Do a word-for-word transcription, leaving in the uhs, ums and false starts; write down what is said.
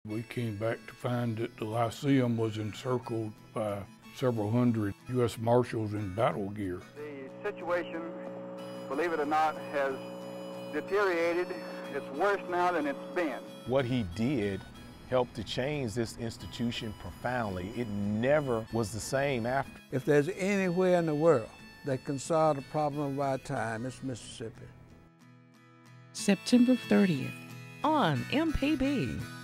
We came back to find that the Lyceum was encircled by several hundred U S Marshals in battle gear. The situation, believe it or not, has deteriorated. It's worse now than it's been. What he did helped to change this institution profoundly. It never was the same after. If there's anywhere in the world that can solve the problem of our time, it's Mississippi. September thirtieth on M P B.